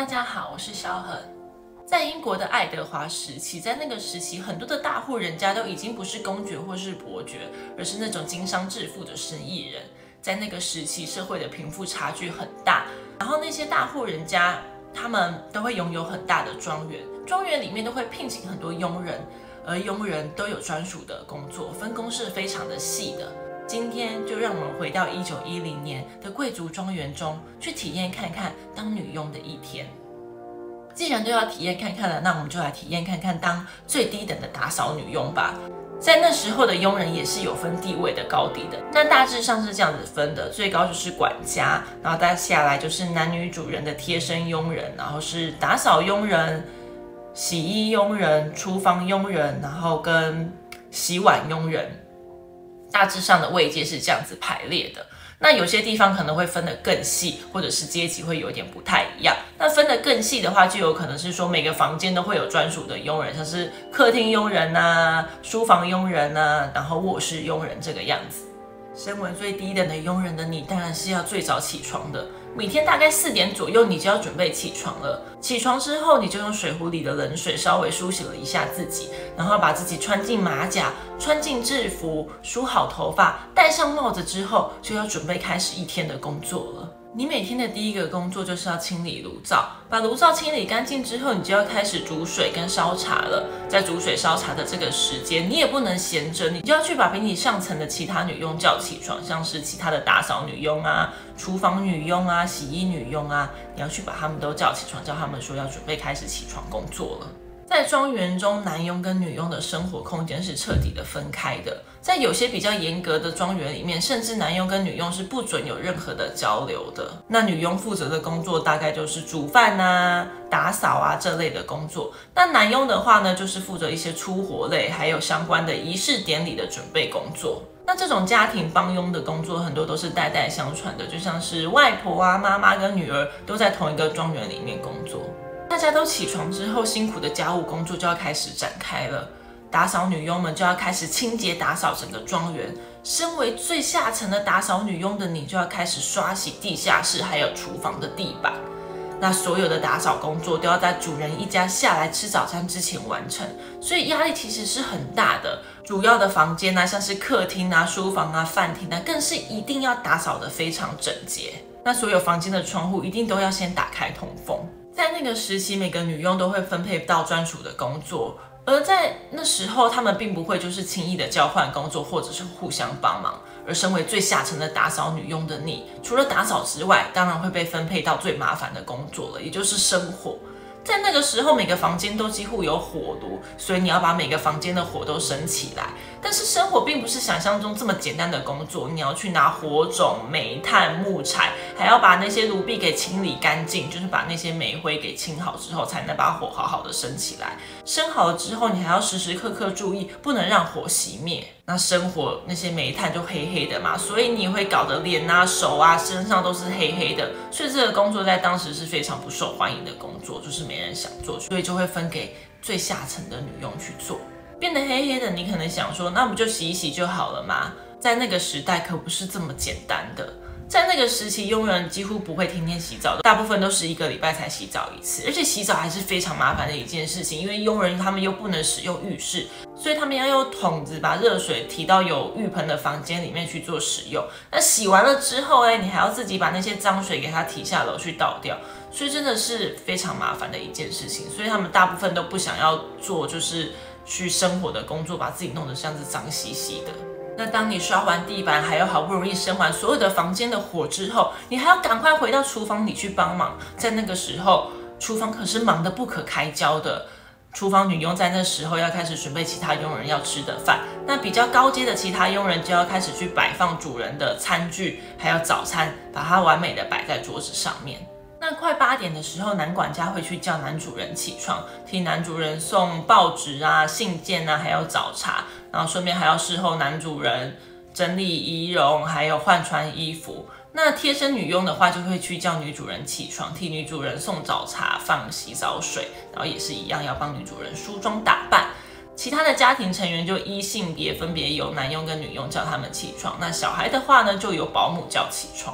家好，我是萧恒。在英国的爱德华时期，在那个时期，很多的大户人家都已经不是公爵或是伯爵，而是那种经商致富的生意人。在那个时期，社会的贫富差距很大，然后那些大户人家，他们都会拥有很大的庄园，庄园里面都会聘请很多佣人，而佣人都有专属的工作，分工是非常的细的。今天就让我们回到1910年的贵族庄园中，去体验看看当女佣的一天。既然都要体验看看了，那我们就来体验看看当最低等的打扫女佣吧。在那时候的佣人也是有分地位的高低的，那大致上是这样子分的：最高就是管家，然后再下来就是男女主人的贴身佣人，然后是打扫佣人、洗衣佣人、厨房佣人，然后跟洗碗佣人。大致上的位阶是这样子排列的。那有些地方可能会分得更细，或者是阶级会有点不太一样。那分得更细的话，就有可能是说每个房间都会有专属的佣人，像是客厅佣人啊、书房佣人啊，然后卧室佣人这个样子。身为最低等的佣人的你，当然是要最早起床的。每天大概4点左右，你就要准备起床了。起床之后，你就用水壶里的冷水稍微梳洗了一下自己，然后把自己穿进马甲，穿进制服，梳好头发，戴上帽子之后，就要准备开始一天的工作了。你每天的第一个工作就是要清理炉灶，把炉灶清理干净之后，你就要开始煮水跟烧茶了。在煮水烧茶的这个时间，你也不能闲着，你就要去把比你上层的其他女佣叫起床，像是其他的打扫女佣啊、厨房女佣啊、洗衣女佣啊，你要去把他们都叫起床，叫他们说要准备开始起床工作了。在庄园中，男佣跟女佣的生活空间是彻底的分开的。在有些比较严格的庄园里面，甚至男佣跟女佣是不准有任何的交流的。那女佣负责的工作大概就是煮饭啊、打扫啊这类的工作。那男佣的话呢，就是负责一些粗活类，还有相关的仪式典礼的准备工作。那这种家庭帮佣的工作，很多都是代代相传的，就像是外婆啊、妈妈跟女儿都在同一个庄园里面工作。大家都起床之后，辛苦的家务工作就要开始展开了。打扫女佣们就要开始清洁打扫整个庄园。身为最下层的打扫女佣的你，就要开始刷洗地下室还有厨房的地板。那所有的打扫工作都要在主人一家下来吃早餐之前完成，所以压力其实是很大的。主要的房间啊，像是客厅啊、书房啊、饭厅啊，更是一定要打扫得非常整洁。那所有房间的窗户一定都要先打开通风。在那个时期，每个女佣都会分配到专属的工作，而在那时候，他们并不会就是轻易的交换工作，或者是互相帮忙。而身为最下层的打扫女佣的你，除了打扫之外，当然会被分配到最麻烦的工作了，也就是生火。在那个时候，每个房间都几乎有火炉，所以你要把每个房间的火都升起来。但是生火并不是想象中这么简单的工作，你要去拿火种、煤炭、木材，还要把那些炉壁给清理干净，就是把那些煤灰给清好之后，才能把火好好的升起来。升好了之后，你还要时时刻刻注意，不能让火熄灭。那生火那些煤炭就黑黑的嘛，所以你会搞得脸啊、手啊、身上都是黑黑的，所以这个工作在当时是非常不受欢迎的工作，就是没人想做，所以就会分给最下层的女佣去做。变得黑黑的，你可能想说，那不就洗一洗就好了吗？在那个时代可不是这么简单的。在那个时期，佣人几乎不会天天洗澡的，大部分都是1个礼拜才洗澡一次，而且洗澡还是非常麻烦的一件事情，因为佣人他们又不能使用浴室，所以他们要用桶子把热水提到有浴盆的房间里面去做使用。那洗完了之后呢，你还要自己把那些脏水给它提下楼去倒掉，所以真的是非常麻烦的一件事情。所以他们大部分都不想要做，就是去生火的工作，把自己弄得像是脏兮兮的。那当你刷完地板，还有好不容易生完所有的房间的火之后，你还要赶快回到厨房里去帮忙。在那个时候，厨房可是忙得不可开交的。厨房女佣在那时候要开始准备其他佣人要吃的饭，那比较高阶的其他佣人就要开始去摆放主人的餐具，还有早餐，把它完美的摆在桌子上面。那快8点的时候，男管家会去叫男主人起床，替男主人送报纸啊、信件啊，还有早茶，然后顺便还要侍候男主人整理仪容，还有换穿衣服。那贴身女佣的话，就会去叫女主人起床，替女主人送早茶、放洗澡水，然后也是一样要帮女主人梳妆打扮。其他的家庭成员就依性别分别由男佣跟女佣叫他们起床。那小孩的话呢，就由保姆叫起床。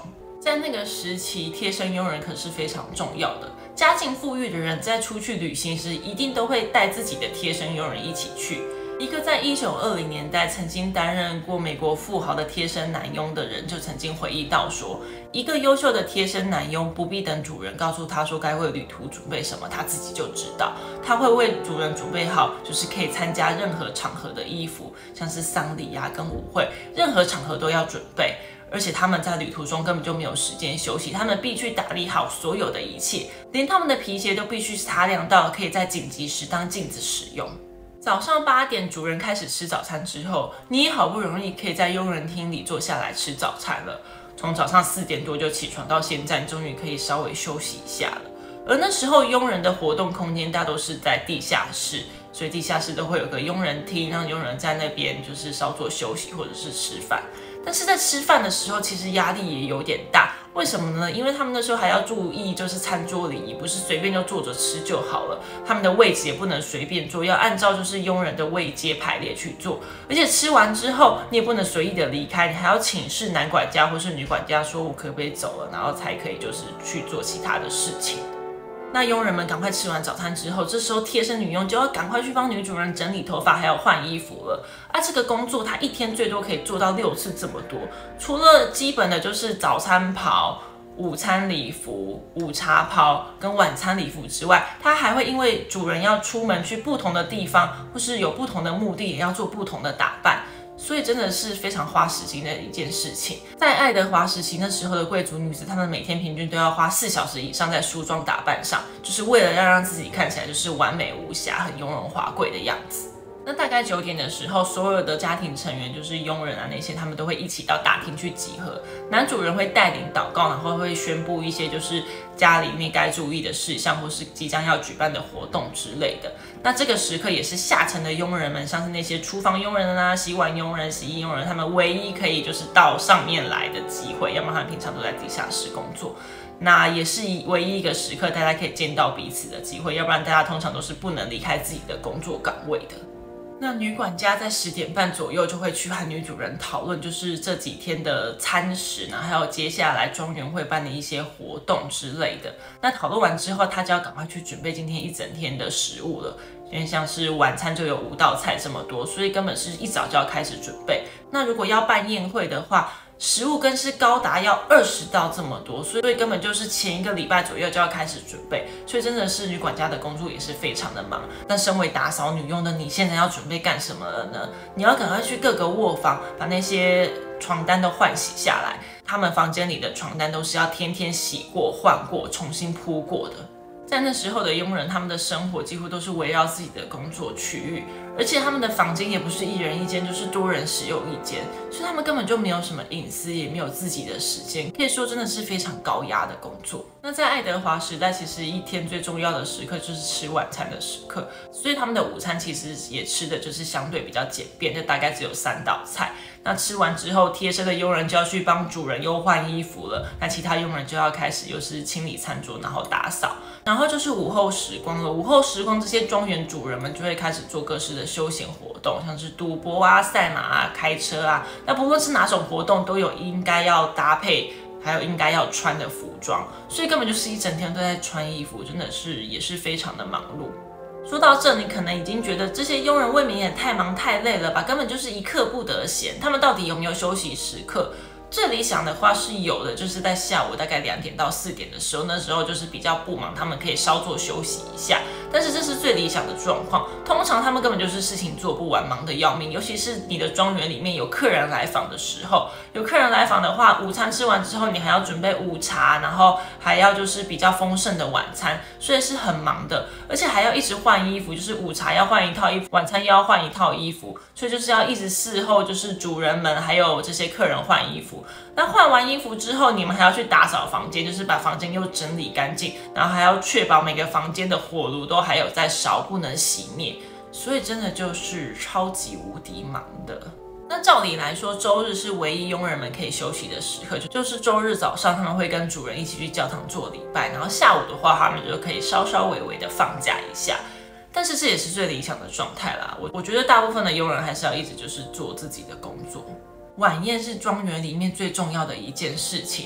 在那个时期，贴身佣人可是非常重要的。家境富裕的人在出去旅行时，一定都会带自己的贴身佣人一起去。一个在1920年代曾经担任过美国富豪的贴身男佣的人，就曾经回忆到说，一个优秀的贴身男佣不必等主人告诉他说该为旅途准备什么，他自己就知道。他会为主人准备好，就是可以参加任何场合的衣服，像是丧礼啊跟舞会，任何场合都要准备。而且他们在旅途中根本就没有时间休息，他们必须打理好所有的一切，连他们的皮鞋都必须擦亮到可以在紧急时当镜子使用。早上8点，主人开始吃早餐之后，你也好不容易可以在佣人厅里坐下来吃早餐了。从早上4点多就起床到现在，终于可以稍微休息一下了。而那时候佣人的活动空间大都是在地下室，所以地下室都会有个佣人厅，让佣人在那边就是稍作休息或者是吃饭。但是在吃饭的时候，其实压力也有点大。为什么呢？因为他们那时候还要注意，就是餐桌礼仪，不是随便就坐着吃就好了。他们的位置也不能随便坐，要按照就是佣人的位阶排列去做。而且吃完之后，你也不能随意的离开，你还要请示男管家或是女管家说，我可不可以走了，然后才可以就是去做其他的事情。那佣人们赶快吃完早餐之后，这时候贴身女佣就要赶快去帮女主人整理头发，还有换衣服了。这个工作她一天最多可以做到6次这么多。除了基本的就是早餐袍、午餐礼服、午茶袍跟晚餐礼服之外，她还会因为主人要出门去不同的地方，或是有不同的目的，也要做不同的打扮。所以真的是非常花时间的一件事情。在爱德华时期那时候的贵族女子，她们每天平均都要花4小时以上在梳妆打扮上，就是为了要让自己看起来就是完美无瑕、很雍容华贵的样子。那大概9点的时候，所有的家庭成员，就是佣人啊那些，他们都会一起到大厅去集合。男主人会带领祷告，然后会宣布一些就是家里面该注意的事项，或是即将要举办的活动之类的。那这个时刻也是下层的佣人们，像是那些厨房佣人啊、洗碗佣人、洗衣佣人，他们唯一可以就是到上面来的机会，要不然他们平常都在地下室工作。那也是唯一一个时刻大家可以见到彼此的机会，要不然大家通常都是不能离开自己的工作岗位的。那女管家在10点半左右就会去和女主人讨论，就是这几天的餐食呢，还有接下来庄园会办的一些活动之类的。那讨论完之后，她就要赶快去准备今天一整天的食物了。因为像是晚餐就有5道菜这么多，所以根本是一早就要开始准备。那如果要办宴会的话，食物更是高达要20道这么多，所以根本就是前1个礼拜左右就要开始准备，所以真的是女管家的工作也是非常的忙。那身为打扫女佣的你，现在要准备干什么了呢？你要赶快去各个卧房把那些床单都换洗下来，他们房间里的床单都是要天天洗过、换过、重新铺过的。在那时候的佣人，他们的生活几乎都是围绕自己的工作区域，而且他们的房间也不是1人1间，就是多人使用1间，所以他们根本就没有什么隐私，也没有自己的时间，可以说真的是非常高压的工作。那在爱德华时代，其实一天最重要的时刻就是吃晚餐的时刻，所以他们的午餐其实也吃的就是相对比较简便，就大概只有3道菜。那吃完之后，贴身的佣人就要去帮主人又换衣服了，那其他佣人就要开始又是清理餐桌，然后打扫。然后就是午后时光了，午后时光这些庄园主人们就会开始做各式的休闲活动，像是赌博啊、赛马啊、开车啊。那不论是哪种活动，都有应该要搭配，还有应该要穿的服装，所以根本就是一整天都在穿衣服，真的是也是非常的忙碌。说到这，你可能已经觉得这些佣人未免也太忙太累了吧，根本就是一刻不得闲。他们到底有没有休息时刻？最理想的话是有的，就是在下午大概2点到4点的时候，那时候就是比较不忙，他们可以稍作休息一下。但是这是最理想的状况，通常他们根本就是事情做不完，忙得要命。尤其是你的庄园里面有客人来访的时候，有客人来访的话，午餐吃完之后，你还要准备午茶，然后还要就是比较丰盛的晚餐，所以是很忙的。而且还要一直换衣服，就是午茶要换一套衣服，晚餐又要换一套衣服，所以就是要一直伺候，就是主人们还有这些客人换衣服。那换完衣服之后，你们还要去打扫房间，就是把房间又整理干净，然后还要确保每个房间的火炉都还有在烧，不能熄灭。所以真的就是超级无敌忙的。那照理来说，周日是唯一佣人们可以休息的时刻，就是周日早上他们会跟主人一起去教堂做礼拜，然后下午的话他们就可以稍稍微微的放假一下。但是这也是最理想的状态啦。我觉得大部分的佣人还是要一直就是做自己的工作。晚宴是庄园里面最重要的一件事情，办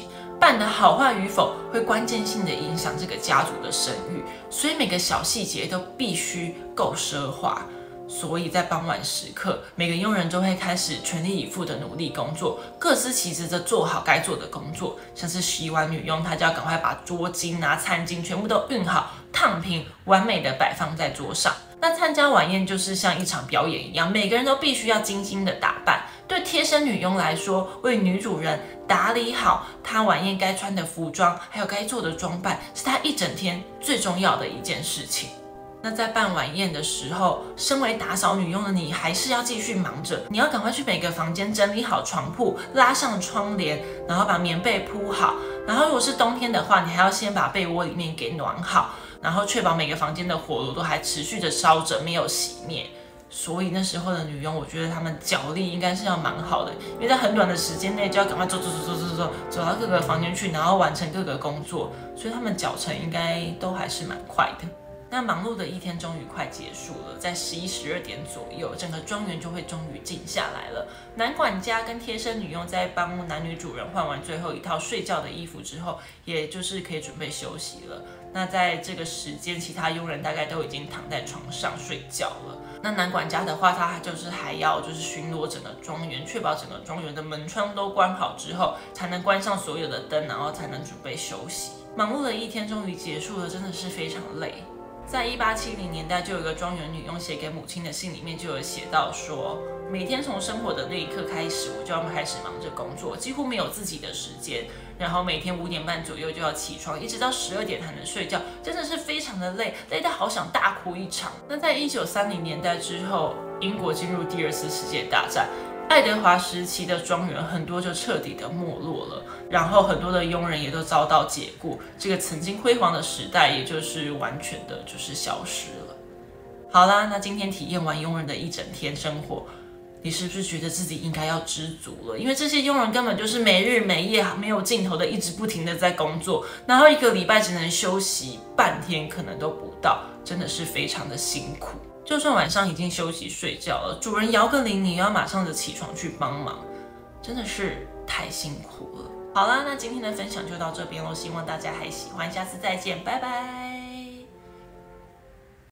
办的好坏与否会关键性的影响这个家族的声誉，所以每个小细节都必须够奢华。所以在傍晚时刻，每个佣人都会开始全力以赴的努力工作，各司其职的做好该做的工作。像是洗碗女佣，她就要赶快把桌巾餐巾全部都熨好、烫平，完美的摆放在桌上。那参加晚宴就是像一场表演一样，每个人都必须要精心的打扮。对贴身女佣来说，为女主人打理好她晚宴该穿的服装，还有该做的装扮，是她一整天最重要的一件事情。那在办晚宴的时候，身为打扫女佣的你，还是要继续忙着。你要赶快去每个房间整理好床铺，拉上窗帘，然后把棉被铺好。然后如果是冬天的话，你还要先把被窝里面给暖好，然后确保每个房间的火炉都还持续的烧着，没有熄灭。所以那时候的女佣，我觉得她们脚力应该是要蛮好的，因为在很短的时间内就要赶快走到各个房间去，然后完成各个工作，所以她们脚程应该都还是蛮快的。那忙碌的一天终于快结束了，在11、12点左右，整个庄园就会终于静下来了。男管家跟贴身女佣在帮男女主人换完最后一套睡觉的衣服之后，也就是可以准备休息了。那在这个时间，其他佣人大概都已经躺在床上睡觉了。那男管家的话，他就是还要巡逻整个庄园，确保整个庄园的门窗都关好之后，才能关上所有的灯，然后才能准备休息。忙碌的一天终于结束了，真的是非常累。在1870年代，就有一个庄园女佣写给母亲的信里面就有写到说，每天从生活的那一刻开始，我就要开始忙着工作，几乎没有自己的时间。然后每天5点半左右就要起床，一直到12点才能睡觉，真的是非常的累，累到好想大哭一场。那在1930年代之后，英国进入第2次世界大战。爱德华时期的庄园很多就彻底的没落了，然后很多的佣人也都遭到解雇，这个曾经辉煌的时代也就是完全的消失了。好啦，那今天体验完佣人的一整天生活，你是不是觉得自己应该要知足了？因为这些佣人根本就是没日没夜、没有尽头的一直不停的在工作，然后1个礼拜只能休息半天，可能都不到，真的是非常的辛苦。就算晚上已经休息睡觉了，主人摇个铃，你要马上的起床去帮忙，真的是太辛苦了。好啦，那今天的分享就到这边咯，希望大家还喜欢，下次再见，拜拜。